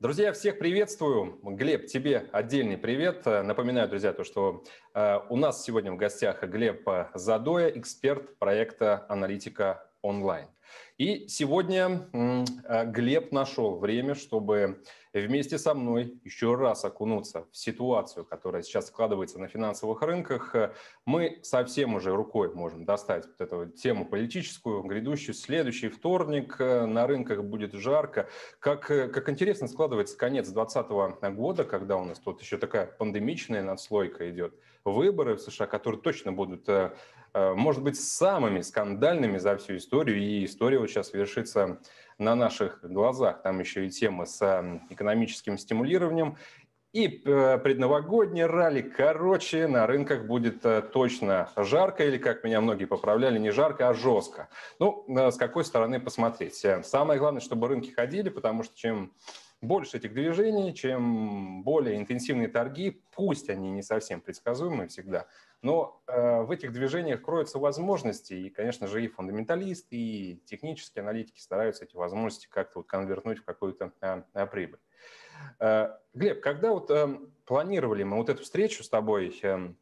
Друзья, всех приветствую. Глеб, тебе отдельный привет. Напоминаю, друзья, что у нас сегодня в гостях Глеб Задоя, эксперт проекта «Аналитика онлайн». И сегодня Глеб нашел время, чтобы вместе со мной еще раз окунуться в ситуацию, которая сейчас складывается на финансовых рынках. Мы совсем уже рукой можем достать вот эту тему политическую, грядущую. Следующий вторник на рынках будет жарко. Как интересно складывается конец 2020 года, когда у нас тут еще такая пандемичная надслойка идет. Выборы в США, которые точно будут, может быть, самыми скандальными за всю историю. И история вот сейчас вершится на наших глазах. Там еще и тема с экономическим стимулированием. И предновогоднее ралли. Короче, на рынках будет точно жарко, или, как меня многие поправляли, не жарко, а жестко. Ну, с какой стороны посмотреть. Самое главное, чтобы рынки ходили, потому что чем больше этих движений, чем более интенсивные торги, пусть они не совсем предсказуемые всегда, но в этих движениях кроются возможности, и, конечно же, и фундаменталисты, и технические аналитики стараются эти возможности как-то вот конвертнуть в какую-то прибыль. Глеб, когда вот планировали мы вот эту встречу с тобой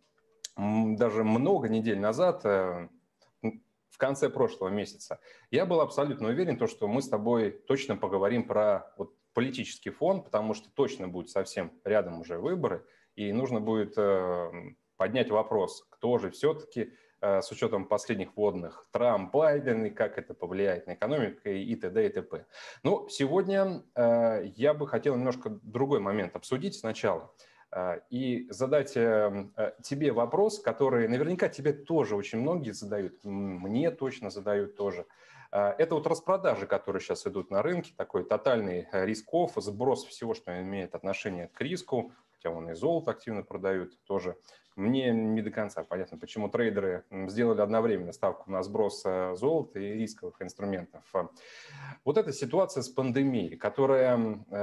даже много недель назад, в конце прошлого месяца, я был абсолютно уверен, что мы с тобой точно поговорим про вот политический фон, потому что точно будет совсем рядом уже выборы, и нужно будет поднять вопрос, кто же все-таки с учетом последних вводных Трамп, Байден, и как это повлияет на экономику и т.д. и т.п. Но сегодня я бы хотел немножко другой момент обсудить сначала и задать тебе вопрос, который наверняка тебе тоже очень многие задают, мне точно задают тоже. Это вот распродажи, которые сейчас идут на рынке, такой тотальный риск-офф, сброс всего, что имеет отношение к риску, хотя вон и золото активно продают тоже. Мне не до конца понятно, почему трейдеры сделали одновременно ставку на сброс золота и рисковых инструментов. Вот эта ситуация с пандемией, которая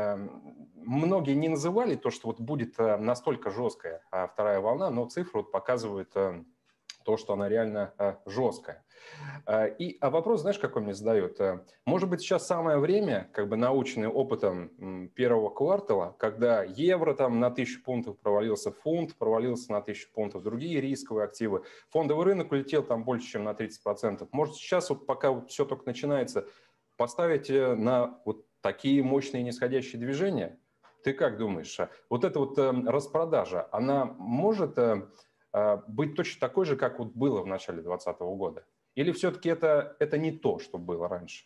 многие не называли то, что вот будет настолько жесткая вторая волна, но цифры вот показывают то, что она реально жесткая. А вопрос, знаешь, какой мне задают? Может быть, сейчас самое время, как бы наученный опытом первого квартала, когда евро там на 1000 пунктов провалился, фунт провалился на 1000 пунктов, другие рисковые активы, фондовый рынок улетел там больше, чем на 30%. Может, сейчас вот пока вот все только начинается, поставить на вот такие мощные нисходящие движения? Ты как думаешь? Вот эта вот распродажа, она может быть точно такой же, как вот было в начале 2020 года? Или все-таки это не то, что было раньше?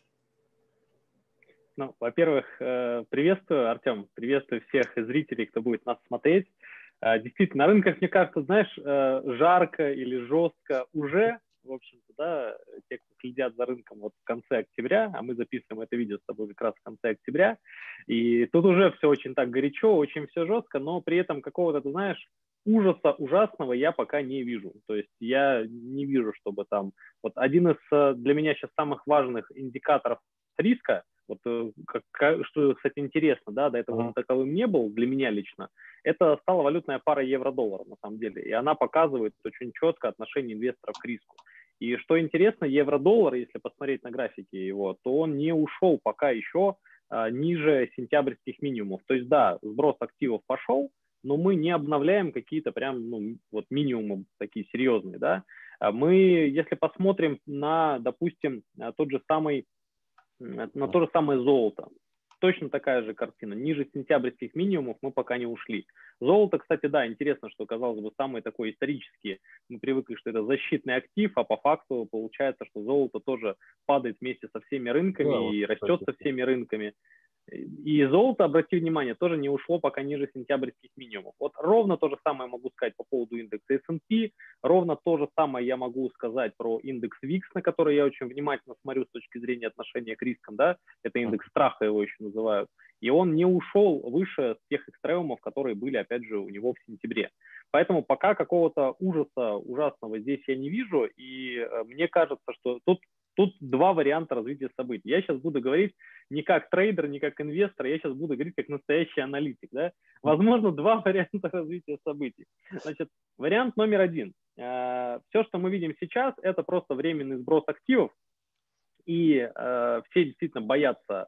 Ну, во-первых, приветствую, Артем, приветствую всех зрителей, кто будет нас смотреть. Действительно, на рынках, мне кажется, знаешь, жарко или жестко уже, в общем-то, да, те, кто следят за рынком вот в конце октября, а мы записываем это видео с тобой как раз в конце октября, и тут уже все очень так горячо, очень все жестко, но при этом какого-то, ты знаешь, ужаса ужасного я пока не вижу. То есть я не вижу, чтобы там... Вот один из для меня сейчас самых важных индикаторов риска, вот, что, кстати, интересно, да, до этого он таковым не был для меня лично, это стала валютная пара евро-доллар, на самом деле. И она показывает очень четко отношение инвесторов к риску. И что интересно, евро-доллар, если посмотреть на графики его, то он не ушел пока еще ниже сентябрьских минимумов. То есть, да, сброс активов пошел, но мы не обновляем какие-то прям, ну, вот минимумы такие серьезные, да. Мы, если посмотрим на, допустим, на то же самое золото, точно такая же картина. Ниже сентябрьских минимумов мы пока не ушли. Золото, кстати, да, интересно, что, казалось бы, самый такой исторический. Мы привыкли, что это защитный актив, а по факту получается, что золото тоже падает вместе со всеми рынками, да, и растет со всеми рынками. И золото, обрати внимание, тоже не ушло пока ниже сентябрьских минимумов. Вот ровно то же самое могу сказать по поводу индекса S&P, ровно то же самое я могу сказать про индекс VIX, на который я очень внимательно смотрю с точки зрения отношения к рискам, да, это индекс страха его еще называют, и он не ушел выше тех экстремумов, которые были, опять же, у него в сентябре. Поэтому пока какого-то ужаса ужасного здесь я не вижу, и мне кажется, что тут два варианта развития событий. Я сейчас буду говорить не как трейдер, не как инвестор, я сейчас буду говорить как настоящий аналитик. Да? Возможно, два варианта развития событий. Значит, вариант номер один. Все, что мы видим сейчас, это просто временный сброс активов, и все действительно боятся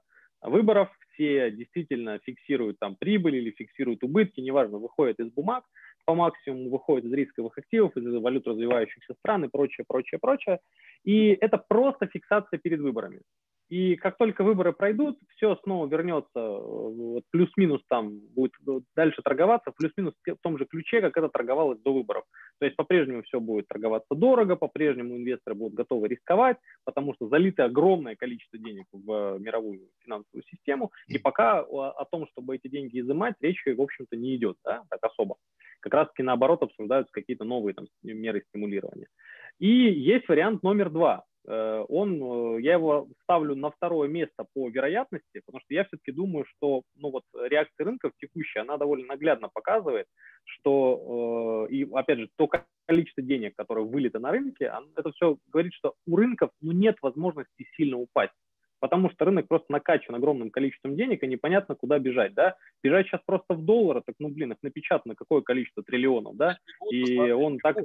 выборов, все действительно фиксируют там прибыль или фиксируют убытки, неважно, выходят из бумаг по максимуму, выходят из рисковых активов, из валют развивающихся стран и прочее, прочее, прочее. И это просто фиксация перед выборами. И как только выборы пройдут, все снова вернется, вот, плюс-минус там будет дальше торговаться, плюс-минус в том же ключе, как это торговалось до выборов. То есть по-прежнему все будет торговаться дорого, по-прежнему инвесторы будут готовы рисковать, потому что залито огромное количество денег в мировую финансовую систему, и пока о том, чтобы эти деньги изымать, речи, в общем-то, не идет, да, так особо. Как раз-таки наоборот обсуждаются какие-то новые там меры стимулирования. И есть вариант номер 2. Я его ставлю на второе место по вероятности, потому что я все-таки думаю, что реакция рынков текущая, она довольно наглядно показывает, что, и опять же, то количество денег, которое вылито на рынке, это все говорит, что у рынков нет возможности сильно упасть, потому что рынок просто накачан огромным количеством денег, и непонятно, куда бежать, да. Бежать сейчас просто в доллары, так, их напечатано какое количество триллионов, да, и он так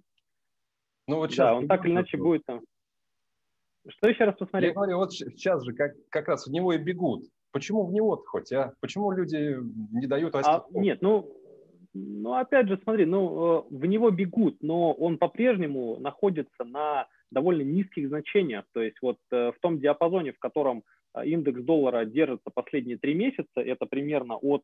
ну, вот сейчас, да, он так или иначе будет там. Что еще раз посмотреть? Я говорю, вот сейчас же как раз в него и бегут. Почему в него-то хоть, а? Почему люди не дают расти? Нет, опять же, смотри, в него бегут, но он по-прежнему находится на довольно низких значениях. То есть вот в том диапазоне, в котором индекс доллара держится последние 3 месяца, это примерно от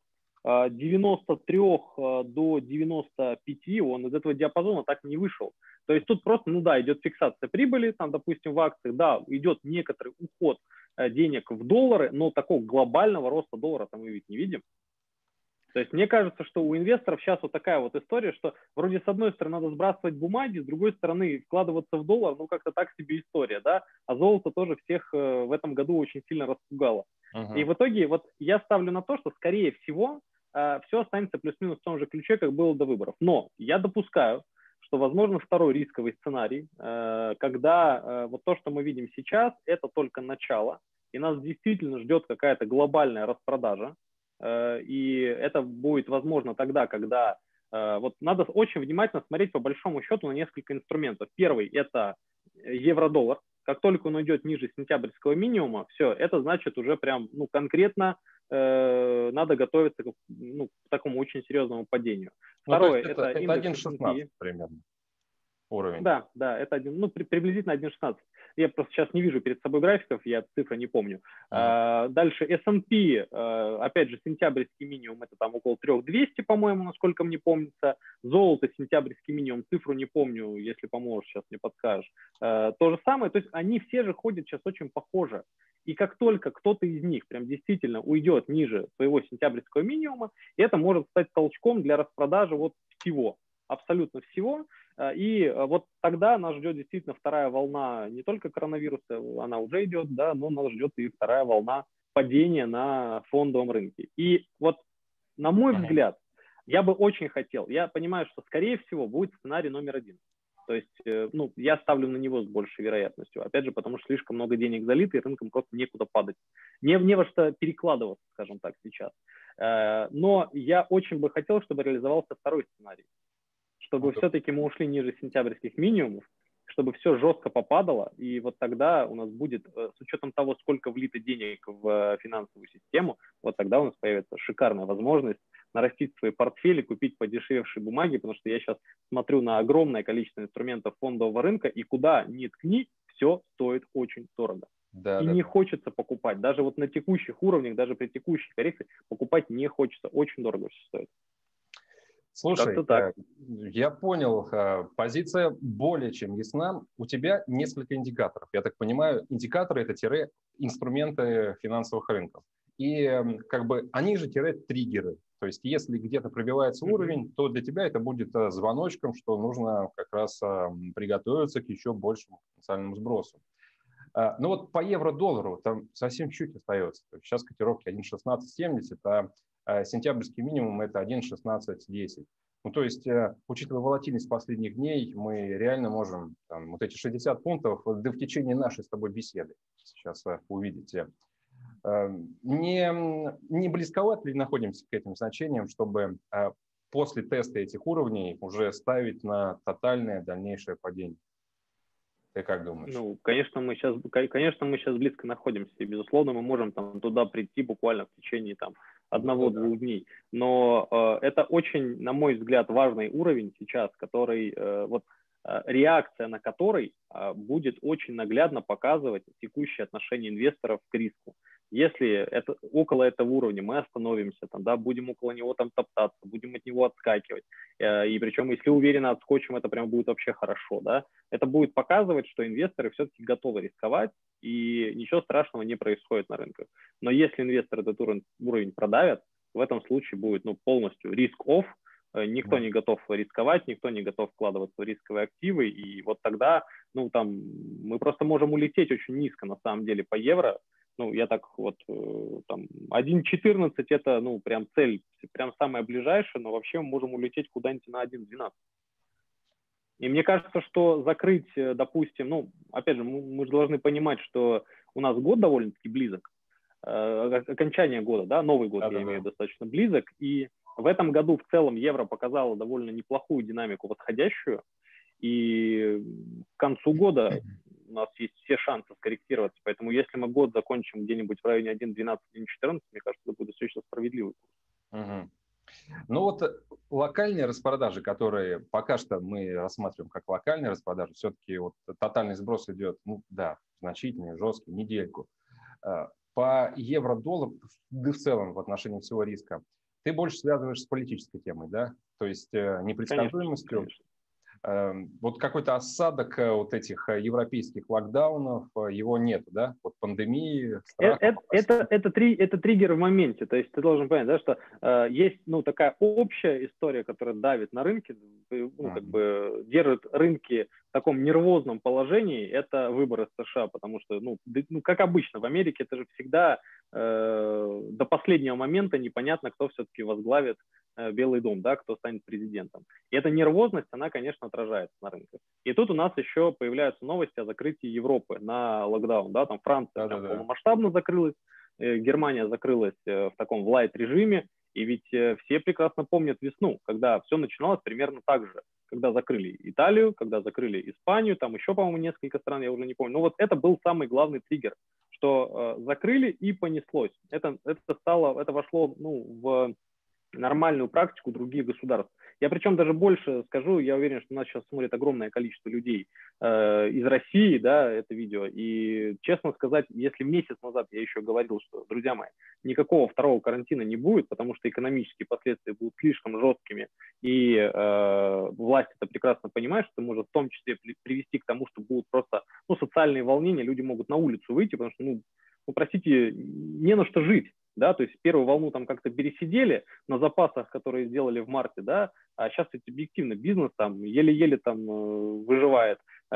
93 до 95, он из этого диапазона так не вышел. То есть тут просто, идет фиксация прибыли, там, допустим, в акциях, да, идет некоторый уход денег в доллары, но такого глобального роста доллара там мы ведь не видим. То есть мне кажется, что у инвесторов сейчас вот такая вот история, что вроде с одной стороны надо сбрасывать бумаги, с другой стороны вкладываться в доллар, как-то так себе история, да, а золото тоже всех в этом году очень сильно распугало. И в итоге вот я ставлю на то, что скорее всего все останется плюс-минус в том же ключе, как было до выборов. Но я допускаю, что возможно второй рисковый сценарий, когда вот то, что мы видим сейчас, это только начало, и нас действительно ждет какая-то глобальная распродажа. И это будет возможно тогда, когда вот надо очень внимательно смотреть по большому счету на несколько инструментов. Первый – это евро-доллар. Как только он идет ниже сентябрьского минимума, все, это значит уже прям конкретно надо готовиться к такому очень серьезному падению. Второе – это индекс 1.16 примерно уровень. Да, это приблизительно 1.16. Я просто сейчас не вижу перед собой графиков, я цифры не помню. Дальше S&P, опять же, сентябрьский минимум, это там около 3200, по-моему, насколько мне помнится. Золото, сентябрьский минимум, цифру не помню, если поможешь, сейчас мне подскажешь. То же самое, то есть они все же ходят сейчас очень похоже. И как только кто-то из них прям действительно уйдет ниже своего сентябрьского минимума, это может стать толчком для распродажи вот всего, абсолютно всего. И вот тогда нас ждет действительно вторая волна не только коронавируса, она уже идет, да, но нас ждет и вторая волна падения на фондовом рынке. И вот, на мой взгляд, я бы очень хотел, я понимаю, что скорее всего будет сценарий номер 1. То есть, я ставлю на него с большей вероятностью. Опять же, потому что слишком много денег залито, и рынкам просто некуда падать. Не во что перекладываться, скажем так, сейчас. Но я очень бы хотел, чтобы реализовался второй сценарий. Чтобы все-таки мы ушли ниже сентябрьских минимумов, чтобы все жестко попадало, и вот тогда у нас будет, с учетом того, сколько влито денег в финансовую систему, вот тогда у нас появится шикарная возможность нарастить свои портфели, купить подешевшие бумаги, потому что я сейчас смотрю на огромное количество инструментов фондового рынка, и куда ни ткни, все стоит очень дорого. Не хочется покупать. Даже вот на текущих уровнях, даже при текущей коррекции, покупать не хочется. Очень дорого все стоит. Слушай, я понял, позиция более чем ясна. У тебя несколько индикаторов. Я так понимаю, индикаторы – это инструменты финансовых рынков. И они же триггеры. То есть если где-то пробивается уровень, то для тебя это будет звоночком, что нужно как раз приготовиться к еще большему потенциальному сбросу. Но вот по евро-доллару там совсем чуть остается. Сейчас котировки 1.1670, а сентябрьский минимум – это 1.1610. То есть, учитывая волатильность последних дней, мы реально можем вот эти 60 пунктов в течение нашей с тобой беседы сейчас увидите. Не близковато ли находимся к этим значениям, чтобы после теста этих уровней уже ставить на тотальное дальнейшее падение? Ты как думаешь? Ну, конечно, мы сейчас близко находимся, и, безусловно, мы можем там туда прийти буквально в течение там одного-двух дней. Но это очень, на мой взгляд, важный уровень сейчас, который реакция на который будет очень наглядно показывать текущее отношение инвесторов к риску. Если это, около этого уровня мы остановимся, там, да, будем около него там топтаться, будем от него отскакивать, и причем, если уверенно отскочим, это прям будет вообще хорошо, да, это будет показывать, что инвесторы все-таки готовы рисковать, и ничего страшного не происходит на рынках. Но если инвесторы этот уровень продавят, в этом случае будет полностью риск-офф, никто не готов рисковать, никто не готов вкладываться в рисковые активы, и вот тогда мы просто можем улететь очень низко на самом деле по евро. Я так там 1.14 это, прям цель, прям самая ближайшая, но вообще мы можем улететь куда-нибудь на 1.12. И мне кажется, что закрыть, допустим, опять же, мы же должны понимать, что у нас год довольно-таки близок, окончание года, да, Новый год, я имею в виду, достаточно близок, и в этом году в целом евро показало довольно неплохую динамику восходящую, и к концу года у нас есть все шансы скорректироваться, поэтому если мы год закончим где-нибудь в районе 1.12, 1.14, мне кажется, это будет достаточно справедливый курс. Ну вот локальные распродажи, которые пока что мы рассматриваем как локальные распродажи, все-таки вот тотальный сброс идет, значительный, жесткий, недельку. По евро-доллару, да в целом в отношении всего риска, ты больше связываешь с политической темой, да? То есть непредсказуемостью. Конечно. Вот какой-то осадок вот этих европейских локдаунов, его нет, да? Вот пандемии, страх. Это триггер в моменте. То есть ты должен понять, да, что есть такая общая история, которая давит на рынки, как бы держит рынки в таком нервозном положении. Это выборы США, потому что, как обычно, в Америке это же всегда до последнего момента непонятно, кто все-таки возглавит Белый дом, да, кто станет президентом. И эта нервозность, она, конечно, отражается на рынках. И тут у нас еще появляются новости о закрытии Европы на локдаун, да, там Франция полномасштабно закрылась, Германия закрылась в таком лайт-режиме, и ведь все прекрасно помнят весну, когда все начиналось примерно так же, когда закрыли Италию, когда закрыли Испанию, там еще, по-моему, несколько стран, я уже не помню. Но вот это был самый главный триггер, что закрыли и понеслось. Это вошло в нормальную практику других государств. Я причем даже больше скажу, я уверен, что нас сейчас смотрит огромное количество людей из России, да, это видео. И честно сказать, если месяц назад я еще говорил, что, друзья мои, никакого второго карантина не будет, потому что экономические последствия будут слишком жесткими, и власть это прекрасно понимает, что это может в том числе привести к тому, что будут просто социальные волнения, люди могут на улицу выйти, потому что, простите, не на что жить. Да, то есть первую волну там как-то пересидели на запасах, которые сделали в марте, да, а сейчас ведь объективно бизнес там еле-еле там выживает,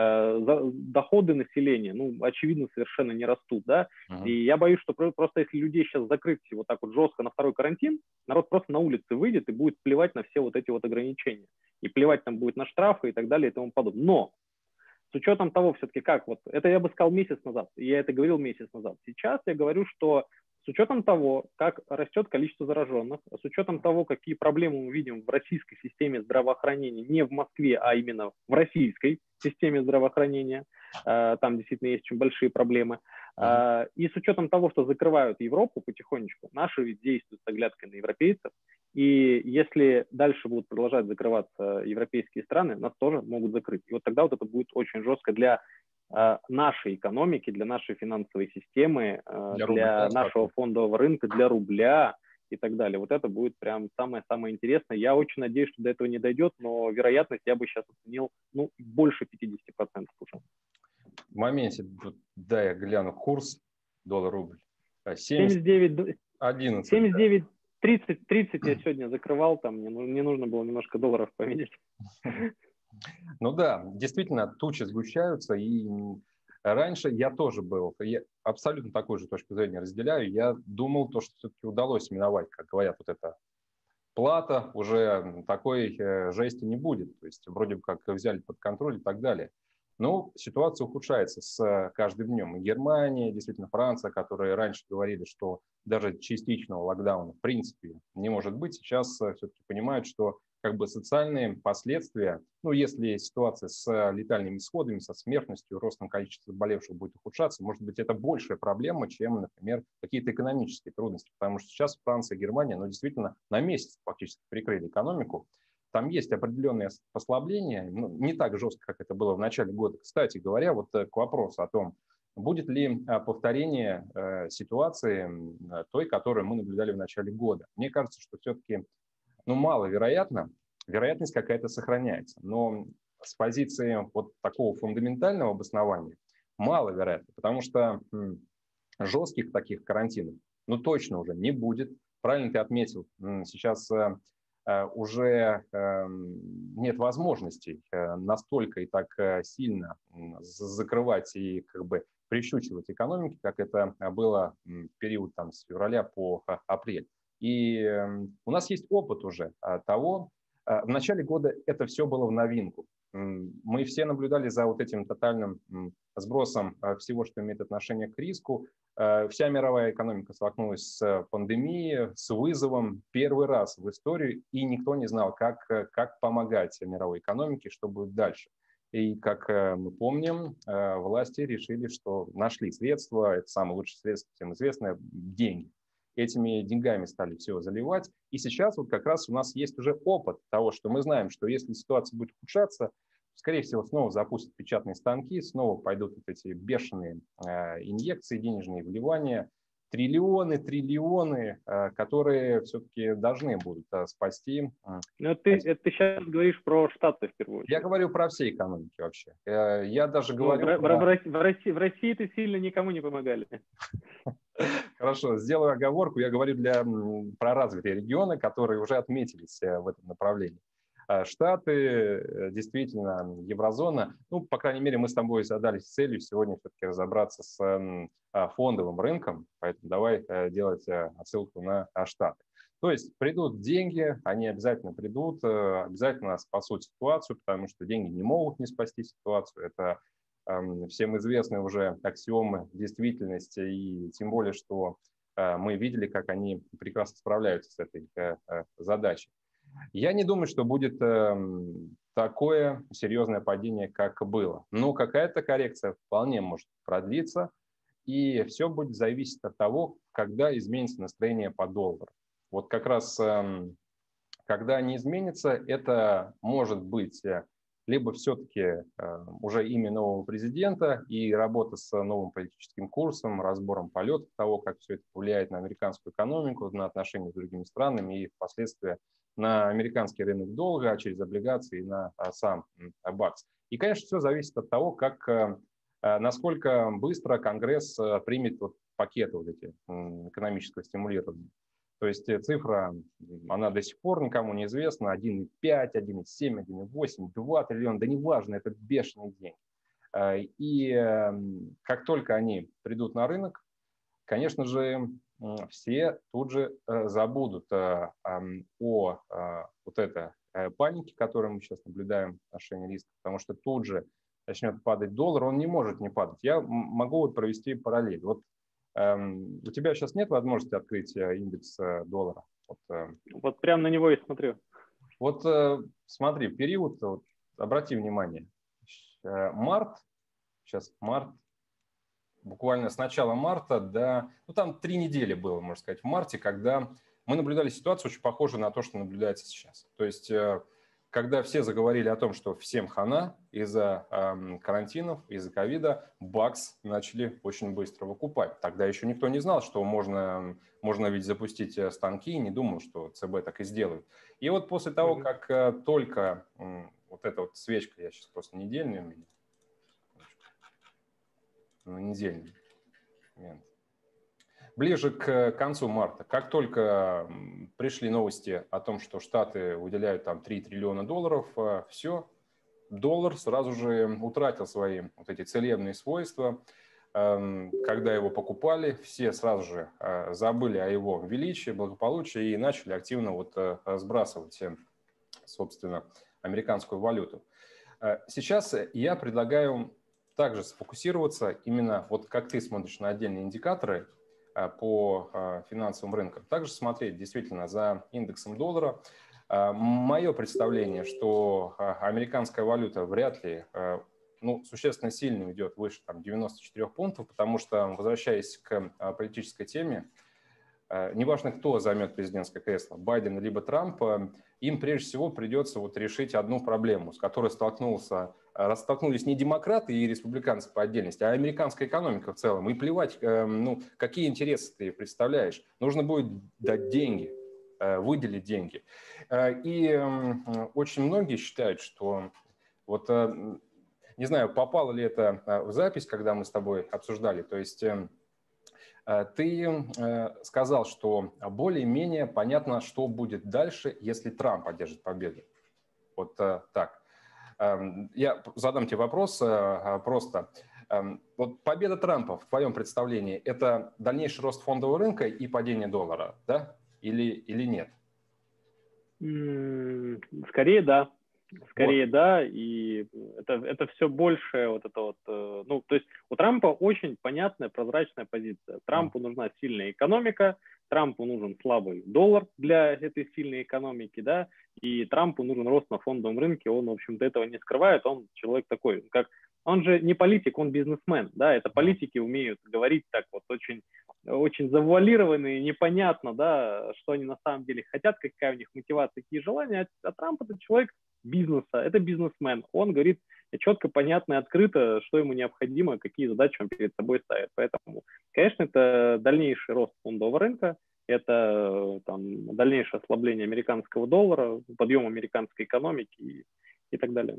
доходы населения, очевидно, совершенно не растут, да, и я боюсь, что просто если людей сейчас закрыть вот так вот жестко на второй карантин, народ просто на улице выйдет и будет плевать на все вот эти вот ограничения, и плевать там будет на штрафы и так далее и тому подобное. Но с учетом того все-таки, это я бы сказал месяц назад, я это говорил месяц назад, сейчас я говорю, что с учетом того, как растет количество зараженных, с учетом того, какие проблемы мы видим в российской системе здравоохранения, не в Москве, а именно в российской системе здравоохранения, там действительно есть очень большие проблемы, и с учетом того, что закрывают Европу потихонечку, наши ведь действуют с оглядкой на европейцев, и если дальше будут продолжать закрываться европейские страны, нас тоже могут закрыть. И вот тогда вот это будет очень жестко для нашей экономики, для нашей финансовой системы, для нашего фондового рынка, для рубля и так далее. Вот это будет прям самое-самое интересное. Я очень надеюсь, что до этого не дойдет, но вероятность я бы сейчас оценил больше 50% уже. В моменте, да, я гляну курс доллар-рубль. 79, 11. 79, 30 я сегодня закрывал, там мне нужно было немножко долларов поменять. Ну да, действительно, тучи сгущаются, и раньше я тоже был, я абсолютно такую же точку зрения разделяю, я думал, что все-таки удалось миновать, как говорят, вот эта плата, уже такой жести не будет, то есть вроде бы как взяли под контроль и так далее. Но ситуация ухудшается с каждым днем. И Германия, действительно Франция, которые раньше говорили, что даже частичного локдауна в принципе не может быть, сейчас все-таки понимают, что как бы социальные последствия, ну, если ситуация с летальными исходами, со смертностью, ростом количества заболевших будет ухудшаться, может быть, это большая проблема, чем, например, какие-то экономические трудности, потому что сейчас Франция и Германия, ну, действительно, на месяц фактически прикрыли экономику. Там есть определенные послабления, ну, не так жестко, как это было в начале года. Кстати говоря, вот к вопросу о том, будет ли повторение ситуации той, которую мы наблюдали в начале года. Мне кажется, что все-таки маловероятно, вероятность какая-то сохраняется. Но с позиции вот такого фундаментального обоснования маловероятно, потому что жестких таких карантинов точно уже не будет. Правильно ты отметил, сейчас уже нет возможностей настолько и так сильно закрывать и как бы прищучивать экономики, как это было в период с февраля по апрель. И у нас есть опыт уже того, в начале года это все было в новинку. Мы все наблюдали за вот этим тотальным сбросом всего, что имеет отношение к риску. Вся мировая экономика столкнулась с пандемией, с вызовом первый раз в истории, и никто не знал, как помогать мировой экономике, что будет дальше. И, как мы помним, власти решили, что нашли средства, это самое лучшее средство, всем известное, деньги. Этими деньгами стали все заливать. И сейчас вот как раз у нас есть уже опыт того, что мы знаем, что если ситуация будет ухудшаться, скорее всего, снова запустят печатные станки, снова пойдут вот эти бешеные инъекции, денежные вливания, триллионы, которые все-таки должны будут спасти. Но ты сейчас говоришь про Штаты в первую очередь. Я говорю про все экономики вообще. Я даже говорю в России-то сильно никому не помогали. Хорошо, сделаю оговорку. Я говорю про развитые регионы, которые уже отметились в этом направлении. Штаты, действительно, еврозона. По крайней мере, мы с тобой задались целью сегодня все-таки разобраться с фондовым рынком, поэтому давай делать отсылку на Штаты. То есть придут деньги, они обязательно придут, обязательно спасут ситуацию, потому что деньги не могут не спасти ситуацию. Это всем известны уже аксиомы действительности, и тем более, что мы видели, как они прекрасно справляются с этой задачей. Я не думаю, что будет такое серьезное падение, как было. Но какая-то коррекция вполне может продлиться, и все будет зависеть от того, когда изменится настроение по доллару. Вот как раз, когда не изменится, это может быть либо все-таки уже имя нового президента и работа с новым политическим курсом, разбором полетов того, как все это влияет на американскую экономику, на отношения с другими странами и впоследствии на американский рынок долга, а через облигации на сам бакс. И, конечно, все зависит от того, насколько быстро Конгресс примет пакеты эти экономического стимулирования. То есть цифра, она до сих пор никому не известна, 1,5, 1,7, 1,8, 2 триллиона, да неважно, это бешеные деньги. И как только они придут на рынок, конечно же, все тут же забудут о вот этой панике, которую мы сейчас наблюдаем в отношении риска, потому что тут же начнет падать доллар, он не может не падать. Я могу провести параллель. У тебя сейчас нет возможности открыть индекс доллара? Вот прямо на него и смотрю. Смотри, период, обрати внимание, март, буквально с начала марта до, там 3 недели было, можно сказать, в марте, когда мы наблюдали ситуацию очень похожую на то, что наблюдается сейчас. То есть когда все заговорили о том, что всем хана из-за карантинов, из-за ковида, бакс начали очень быстро выкупать. Тогда еще никто не знал, что можно ведь запустить станки, и не думал, что ЦБ так и сделает. И вот после того, как только вот эта свечка, я сейчас просто недельный у меня, недельный момент. Ближе к концу марта, как только пришли новости о том, что Штаты выделяют 3 триллиона долларов, все, доллар сразу же утратил свои эти целебные свойства. Когда его покупали, все сразу же забыли о его величии, благополучии и начали активно сбрасывать, собственно, американскую валюту. Сейчас я предлагаю также сфокусироваться именно, как ты смотришь на отдельные индикаторы по финансовым рынкам, также смотреть действительно за индексом доллара. Мое представление, что американская валюта вряд ли существенно сильно идет выше 94 пунктов, потому что, возвращаясь к политической теме, неважно, кто займет президентское кресло, Байден либо Трамп, им прежде всего придется решить одну проблему, с которой столкнулись не демократы и республиканцы по отдельности, а американская экономика в целом. И плевать, какие интересы ты представляешь. Нужно будет дать деньги, выделить деньги. И очень многие считают, что не знаю, попало ли это в запись, когда мы с тобой обсуждали, то есть ты сказал, что более-менее понятно, что будет дальше, если Трамп одержит победу. Вот так. Я задам тебе вопрос просто. Вот победа Трампа, в твоем представлении, это дальнейший рост фондового рынка и падение доллара, да? Или нет? Скорее да. Скорее да, и это все больше то есть у Трампа очень понятная, прозрачная позиция. Трампу нужна сильная экономика, Трампу нужен слабый доллар для этой сильной экономики, да, и Трампу нужен рост на фондовом рынке, он, в общем-то, этого не скрывает, он человек такой, он же не политик, он бизнесмен, да, это политики умеют говорить так очень, очень завуалированно и непонятно, да, что они на самом деле хотят, какая у них мотивация, какие желания, а Трамп это человек бизнеса, это бизнесмен. Он говорит четко, понятно и открыто, что ему необходимо, какие задачи он перед собой ставит. Поэтому, конечно, это дальнейший рост фондового рынка, это дальнейшее ослабление американского доллара, подъем американской экономики и так далее.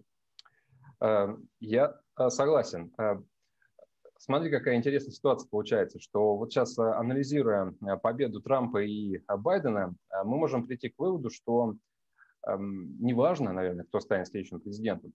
Я согласен. Смотри, какая интересная ситуация получается, что вот сейчас, анализируя победу Трампа и Байдена, мы можем прийти к выводу, что неважно, наверное, кто станет следующим президентом,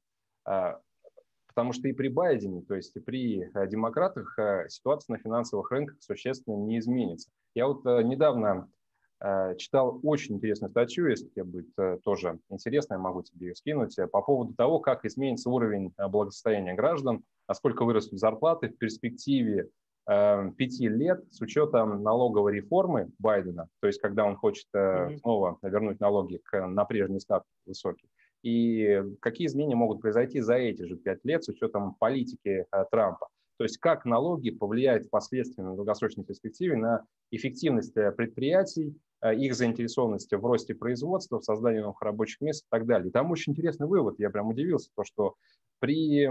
потому что и при Байдене, то есть и при демократах, ситуация на финансовых рынках существенно не изменится. Я недавно читал очень интересную статью, если тебе будет тоже интересно, я могу тебе ее скинуть, по поводу того, как изменится уровень благосостояния граждан, насколько вырастут зарплаты в перспективе 5 лет с учетом налоговой реформы Байдена, то есть когда он хочет снова вернуть налоги на прежние ставки высокие, и какие изменения могут произойти за эти же 5 лет с учетом политики Трампа. То есть как налоги повлияют впоследствии на долгосрочной перспективе на эффективность предприятий, их заинтересованность в росте производства, в создании новых рабочих мест и так далее. И там очень интересный вывод, я прям удивился, то, что при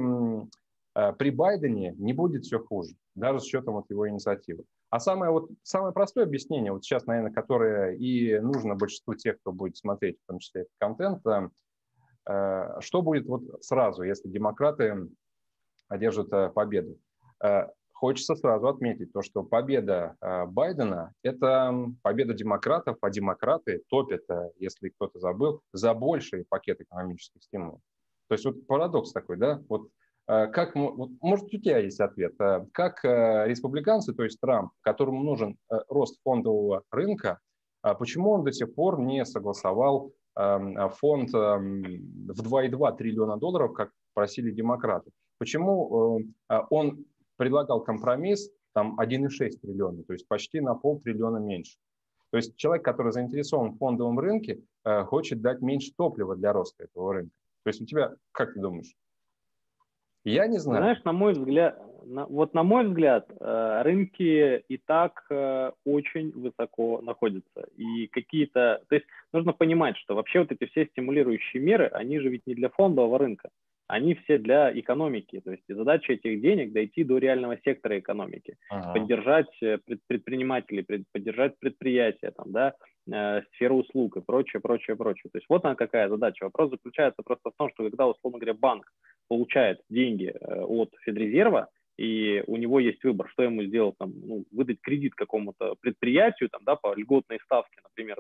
Байдене не будет все хуже, даже с учетом его инициативы. А самое простое объяснение, сейчас, наверное, которое и нужно большинству тех, кто будет смотреть, в том числе этот контент, что будет сразу, если демократы одержат победу. Хочется сразу отметить то, что победа Байдена – это победа демократов, а демократы топят, если кто-то забыл, за больший пакет экономических стимулов. То есть парадокс такой, да? Может, у тебя есть ответ. Как республиканцы, то есть Трамп, которому нужен рост фондового рынка, почему он до сих пор не согласовал фонд в 2,2 триллиона долларов, как просили демократы? Почему он предлагал компромисс 1,6 триллиона, то есть почти на полтриллиона меньше? То есть человек, который заинтересован в фондовом рынке, хочет дать меньше топлива для роста этого рынка. То есть у тебя, как ты думаешь? Я не знаю. Знаешь, на мой взгляд, рынки и так очень высоко находятся. И то есть нужно понимать, что вообще эти все стимулирующие меры, они же ведь не для фондового рынка, они все для экономики. То есть задача этих денег дойти до реального сектора экономики, поддержать предпринимателей, поддержать предприятия, сферу услуг и прочее. То есть она какая задача. Вопрос заключается просто в том, что когда, условно говоря, банк получает деньги от Федрезерва, и у него есть выбор, что ему сделать, выдать кредит какому-то предприятию, по льготной ставке, например,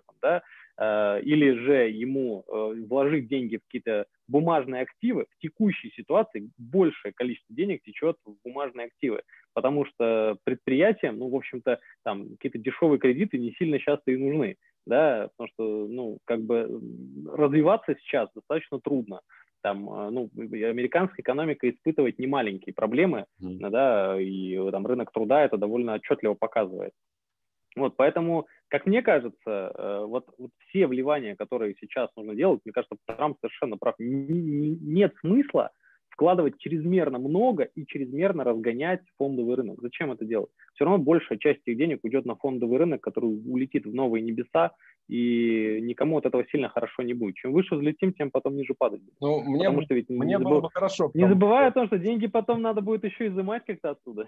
или же ему вложить деньги в какие-то бумажные активы. В текущей ситуации большее количество денег течет в бумажные активы, потому что предприятиям, в общем-то, какие-то дешевые кредиты не сильно часто и нужны, да, потому что, развиваться сейчас достаточно трудно. Американская экономика испытывает немаленькие проблемы, да, и рынок труда это довольно отчетливо показывает. Поэтому Как мне кажется, вот все вливания, которые сейчас нужно делать, мне кажется, Трамп совершенно прав. Нет смысла вкладывать чрезмерно много и чрезмерно разгонять фондовый рынок. Зачем это делать? Все равно большая часть этих денег уйдет на фондовый рынок, который улетит в новые небеса, и никому от этого сильно хорошо не будет. Чем выше взлетим, тем потом ниже падать будет. Ну, Потому что ведь мне было бы хорошо. не забывай о том, что деньги потом надо будет еще изымать как-то оттуда.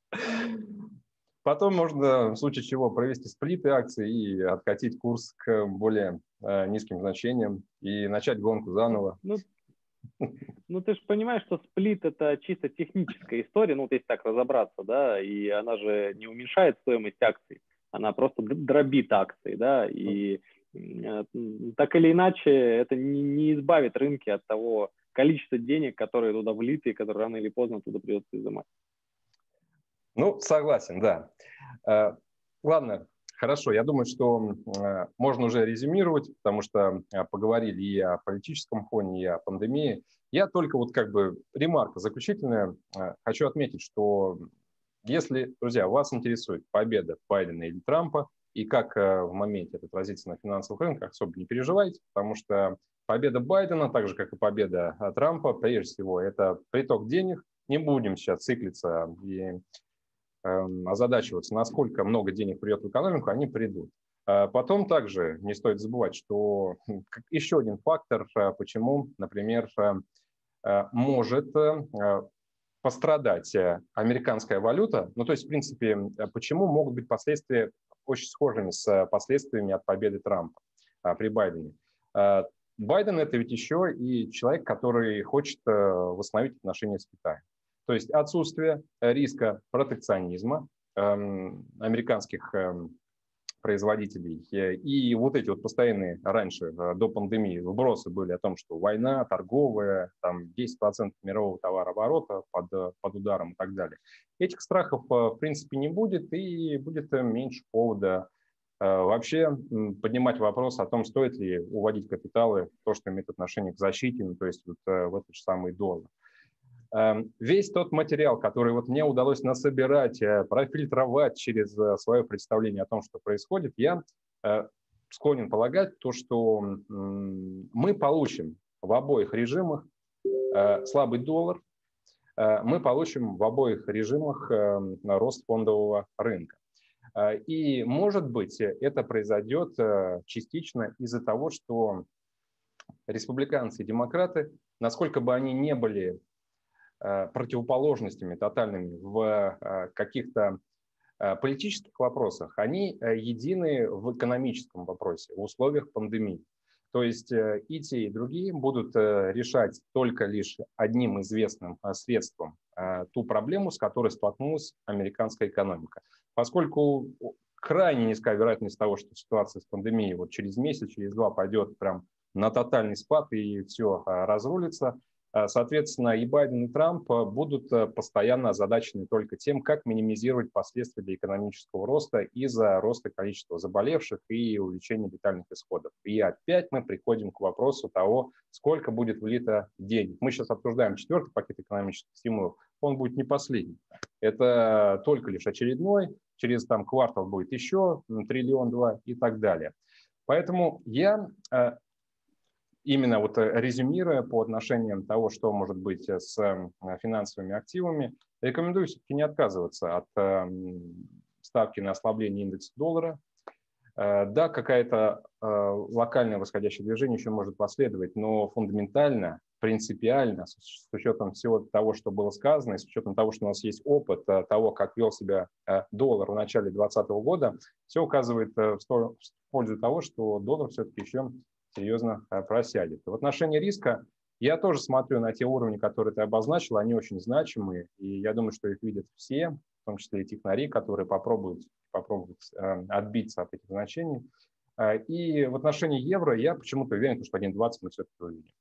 Потом можно, в случае чего, провести сплиты акций и откатить курс к более низким значениям и начать гонку заново. Ну, ты же понимаешь, что сплит – это чисто техническая история, ну, вот если так разобраться, да, и она же не уменьшает стоимость акций, она просто дробит акции, да, и так или иначе это не избавит рынки от того количества денег, которые туда влиты, и которые рано или поздно туда придется изымать. Ну, согласен, да. Ладно, хорошо. Я думаю, что можно уже резюмировать, потому что поговорили и о политическом фоне, и о пандемии. Я только вот как бы ремарка заключительная. Хочу отметить, что если, друзья, вас интересует победа Байдена или Трампа, и как в моменте это отразится на финансовых рынках, особо не переживайте, потому что победа Байдена, так же, как и победа Трампа, прежде всего, это приток денег. Не будем сейчас циклиться и озадачиваться, насколько много денег придет в экономику, они придут. Потом также не стоит забывать, что еще один фактор, почему, например, может пострадать американская валюта, ну то есть, в принципе, почему могут быть последствия очень схожими с последствиями от победы Трампа при Байдене. Байден – это ведь еще и человек, который хочет восстановить отношения с Китаем. То есть отсутствие риска протекционизма американских производителей. И вот эти вот постоянные раньше, до пандемии, вбросы были о том, что война, торговая, там 10% мирового товарооборота под ударом и так далее. Этих страхов, в принципе, не будет, и будет меньше повода вообще поднимать вопрос о том, стоит ли уводить капиталы в то, что имеет отношение к защите, ну, то есть вот в этот же самый доллар. Весь тот материал, который вот мне удалось насобирать, профильтровать через свое представление о том, что происходит, я склонен полагать то, что мы получим в обоих режимах слабый доллар, мы получим в обоих режимах рост фондового рынка. И, может быть, это произойдет частично из-за того, что республиканцы и демократы, насколько бы они не были противоположностями тотальными в каких-то политических вопросах, они едины в экономическом вопросе, в условиях пандемии. То есть и те, и другие будут решать только лишь одним известным средством ту проблему, с которой столкнулась американская экономика. Поскольку крайне низкая вероятность того, что ситуация с пандемией вот через месяц, через два пойдет прям на тотальный спад и все разрулится, соответственно, и Байден, и Трамп будут постоянно озадачены только тем, как минимизировать последствия для экономического роста из-за роста количества заболевших и увеличения летальных исходов. И опять мы приходим к вопросу того, сколько будет влито денег. Мы сейчас обсуждаем 4-й пакет экономических стимулов, он будет не последний. Это только лишь очередной, через там квартал будет еще триллион-два и так далее. Поэтому я... Именно вот резюмируя по отношениям того, что может быть с финансовыми активами, рекомендую все-таки не отказываться от ставки на ослабление индекса доллара. Да, какое-то локальное восходящее движение еще может последовать, но фундаментально, принципиально, с учетом всего того, что было сказано, и с учетом того, что у нас есть опыт того, как вел себя доллар в начале 2020 года, все указывает в пользу того, что доллар все-таки еще серьезно просядет. В отношении риска я тоже смотрю на те уровни, которые ты обозначил, они очень значимые, и я думаю, что их видят все, в том числе и технари, которые попробуют отбиться от этих значений. И в отношении евро я почему-то уверен, что 1.20 мы все-таки увидим.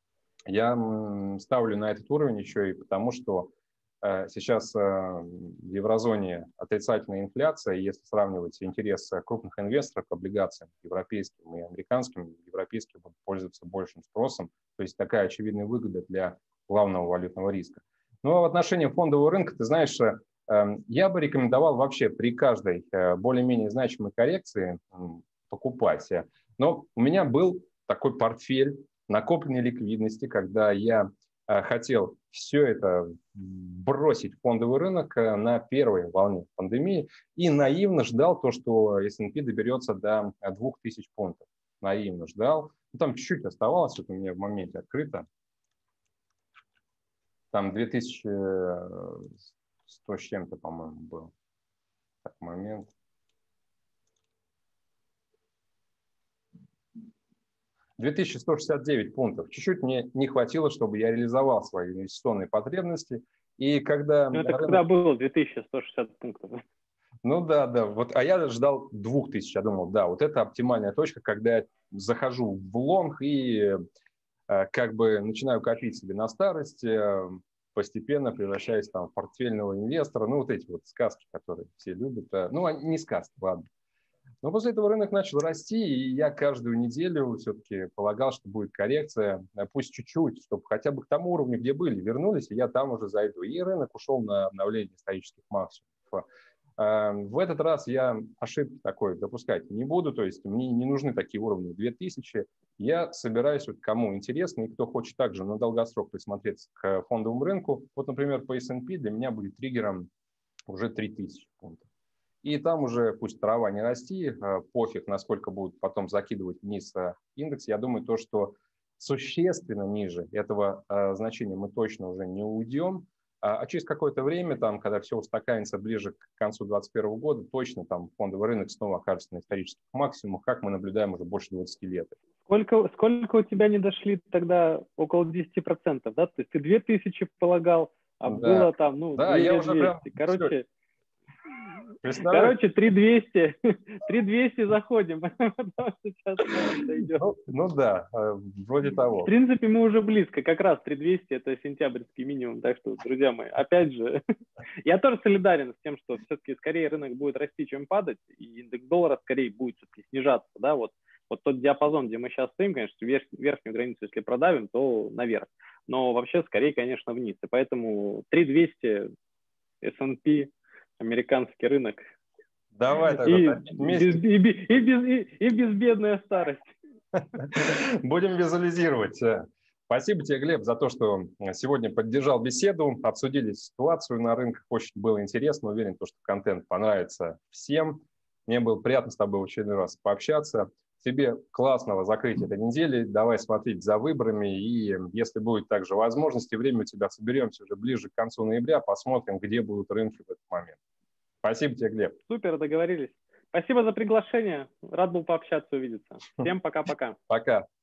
Я ставлю на этот уровень еще и потому, что сейчас в еврозоне отрицательная инфляция, и если сравнивать интерес крупных инвесторов к облигациям европейским и американским, европейские будут пользоваться большим спросом, то есть такая очевидная выгода для главного валютного риска. Ну а в отношении фондового рынка, ты знаешь, Я бы рекомендовал вообще при каждой более-менее значимой коррекции покупать. Но у меня был такой портфель накопленной ликвидности, когда я хотел все это бросить в фондовый рынок на первой волне пандемии и наивно ждал то, что S&P доберется до 2000 пунктов. Наивно ждал. Ну, там чуть-чуть оставалось, это у меня в моменте открыто. Там 2100 с чем-то, по-моему, был. Так, момент. 2169 пунктов. Чуть-чуть мне не хватило, чтобы я реализовал свои инвестиционные потребности. И когда... Ну, это когда было 2160 пунктов? Ну да, да. Вот, а я ждал 2000. Я думал, да, вот это оптимальная точка, когда я захожу в лонг и как бы начинаю копить себе на старость, постепенно превращаясь там, в портфельного инвестора. Ну, вот эти вот сказки, которые все любят. Ну, не сказки, ладно. Но после этого рынок начал расти, и я каждую неделю все-таки полагал, что будет коррекция, пусть чуть-чуть, чтобы хотя бы к тому уровню, где были, вернулись, и я там уже зайду. И рынок ушел на обновление исторических максимумов. В этот раз я ошибки такой допускать не буду, то есть мне не нужны такие уровни 2000. Я собираюсь, вот кому интересно и кто хочет также на долгосрок присмотреться к фондовому рынку, вот, например, по S&P для меня будет триггером уже 3000 пунктов. И там уже пусть трава не расти, пофиг, насколько будут потом закидывать вниз индекс. Я думаю, то, что существенно ниже этого значения мы точно уже не уйдем. А через какое-то время, там, когда все устаканится ближе к концу 2021 года, точно там фондовый рынок снова окажется на исторических максимумах, как мы наблюдаем уже больше 20 лет. Сколько у тебя не дошли тогда? Около 10%, да? То есть ты 2000 полагал, а да. Было там, ну, да, 2200. Я уже прям... Короче, Представляешь? 3200. 3200 заходим. Сейчас дойдем. Ну да, вроде того. В принципе, мы уже близко. Как раз 3200 – это сентябрьский минимум. Так что, друзья мои, опять же, я тоже солидарен с тем, что все-таки скорее рынок будет расти, чем падать, и индекс доллара скорее будет все-таки снижаться. Да? Вот тот диапазон, где мы сейчас стоим, конечно, верхнюю границу, если продавим, то наверх. Но вообще скорее, конечно, вниз. И поэтому 3200 S&P, американский рынок. Давай тогда и безбедная старость. Будем визуализировать. Спасибо тебе, Глеб, за то, что сегодня поддержал беседу, обсудили ситуацию на рынках. Очень было интересно. Уверен, что контент понравится всем. Мне было приятно с тобой в очередной раз пообщаться. Тебе классного закрытия этой недели. Давай смотреть за выборами. И если будет также возможность и время у тебя, соберемся уже ближе к концу ноября, посмотрим, где будут рынки в этот момент. Спасибо тебе, Глеб. Супер, договорились. Спасибо за приглашение. Рад был пообщаться, увидеться. Всем пока-пока. Пока.